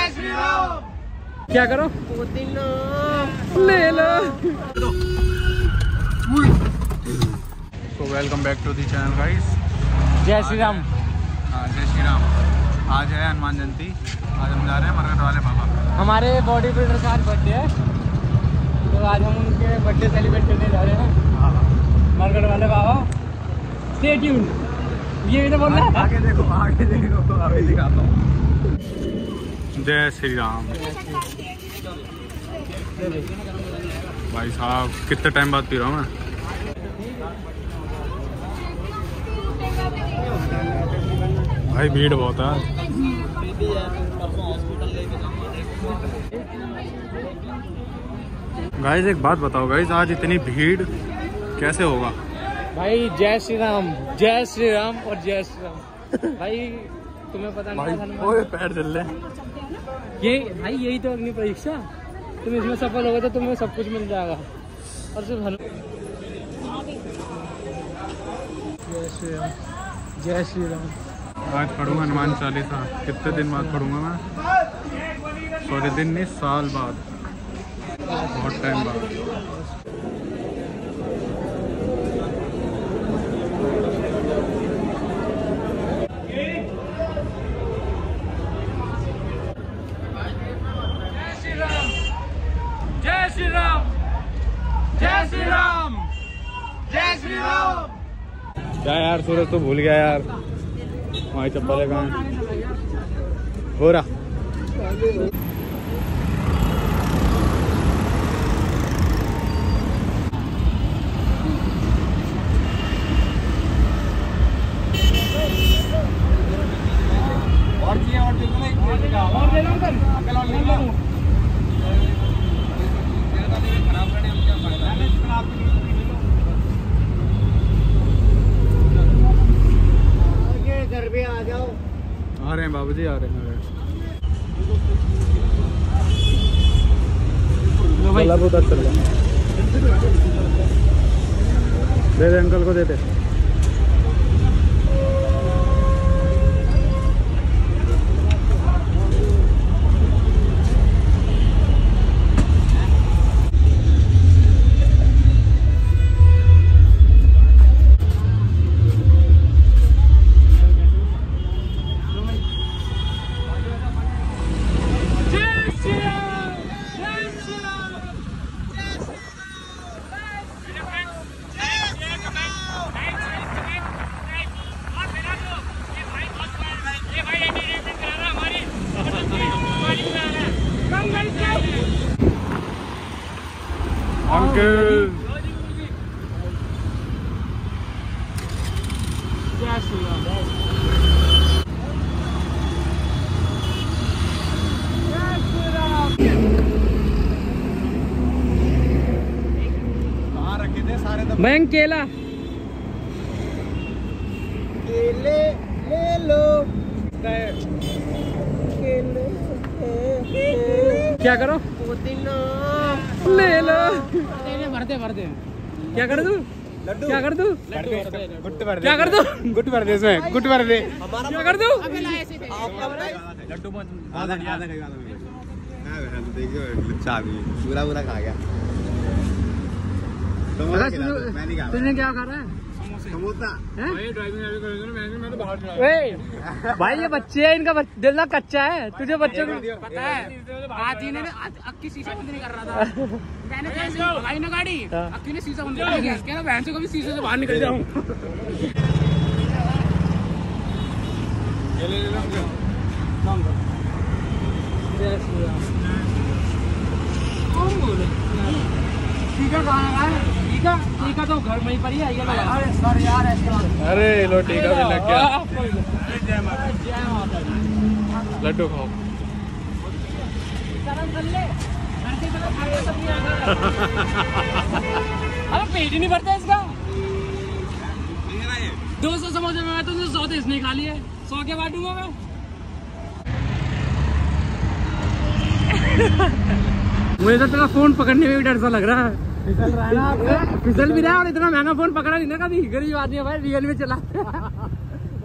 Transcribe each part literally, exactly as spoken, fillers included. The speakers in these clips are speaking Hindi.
जय श्री राम। क्या करो ले लो। तो welcome back to the channel guys. जय श्री राम। हाँ जय श्री राम। आज है हनुमान जयंती। आज हम जा रहे हैं मरकट वाले बाबा। हमारे बॉडी बिल्डर का आज बर्थडे है, तो आज हम उनके बर्थडे सेलिब्रेट करने जा रहे हैं मरकट वाले बाबा। Stay tuned. ये तो बोल रहा है, आगे देखो आगे देखो, आगे दिखाता हूँ। जय श्री राम। भाई साहब कितने टाइम बाद पी रहा हूँ मैं। भाई भीड़ बहुत है। गाइस एक बात बताओ गाइस, आज इतनी भीड़ कैसे होगा? भाई जय श्री राम, जय श्री राम और जय श्री राम। भाई तुम्हें पता नहीं ओए पैर चल रहे। ये भाई यही तो अग्नि परीक्षा। तुम इसमें सफल होगे तो तुम्हें सब कुछ मिल जाएगा। और सिर्फ जय श्री राम, जय श्री राम। आज पढ़ूंगा हनुमान चालीसा। कितने दिन बाद पढ़ूंगा मैं? सॉरी दिन नहीं, साल बाद, बहुत टाइम बाद। जय श्री राम, जय श्री राम, जय श्री राम। क्या यार सूरज तो भूल गया यार, हमारी चप्पल कहाँ है? हो रहा और चाहिए और दे दो ना, एक मिनट का और ले लो अंकल, अंकल और ले लो। खराब करने हम क्या फायदा है? खराब ले लो। आगे घर पे आ जाओ। आ रहे हैं बाबूजी, आ रहे हैं। बहुत अच्छा लगा। दे दे अंकल को, दे दे। अंकल जय श्री राम। जय श्री राम। कहाँ रखे थे सारे? बैंक केला केले ले लो। केले क्या करो पुदीना ले लो। भरते भरते क्या कर दूं? लड्डू क्या कर दूं? गुट भर दे। क्या कर दूं? गुट भर दे इसमें, गुट भर दे। क्या कर दूं? लड्डू मत आधा आधा खाएगा मैं। देखिए लुच्चा आदमी पूरा पूरा खा गया। समोसा खिला दो, मैं नहीं खा रहा। तुझे क्या खा रहा है? समोसा। भाई ड्राइविंग अभी करेंगे ना, मैं तो बाहर चला। ओए भाई ये बच्चे हैं, इनका बच- दिल ना कच्चा है। तुझे बच्चों को पता है? आज ही ने अक्की शीशा बंद नहीं कर रहा था। मैंने जैसे भगाई ना गाड़ी, अक्की ने शीशा बंद कर दिया। कह रहा बहन से कभी शीशे से बाहर निकल जाऊं। ले ले ले जय श्री राम। कौन बोले? टीका कहाँ है? टीका टीका तो घर में ही पड़ी है। अरे सर यार ऐसा। अरे लो टीका भी लग गया। जय माता दी। जय माता दी। लड्डू खाओ। अरे पेट ही नहीं भरता इसका। दो सौ समोसे में मैं तुमसे सौ तो इसने खा लिए। सौ के बांटूंगा मैं। मुझे तो तेरा फोन पकड़ने में भी डर सा लग रहा है। फिसल रहा है ना, फिसल भी रहा है। और इतना महंगा फोन पकड़ा नहीं ना कभी। गरीब आदमी है भाई, रियल में चला।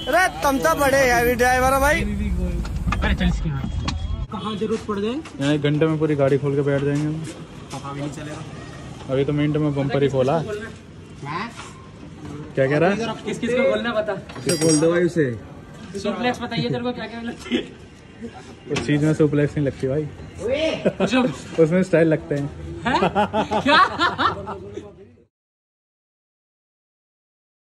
अरे तुम तो बड़े हैवी ड्राइवर हो भाई। अरे चल इसके हाथ कहाँ जरूरत पड़ जाए। यहाँ एक घंटे में पूरी गाड़ी खोल के बैठ जाएंगे हम। पता भी नहीं चलेगा। अभी तो मिनट में बम्पर ही खोला। क्या कह रहा है? किस किस को बोलना बता। बोल दो भाई उसे। सुप्लेक्स बताइए तेरे को क्या क्या लगती है। उस चीज में सुप्लेक्स नहीं लगती भाई। उसमें स्टाइल लगते हैं। क्या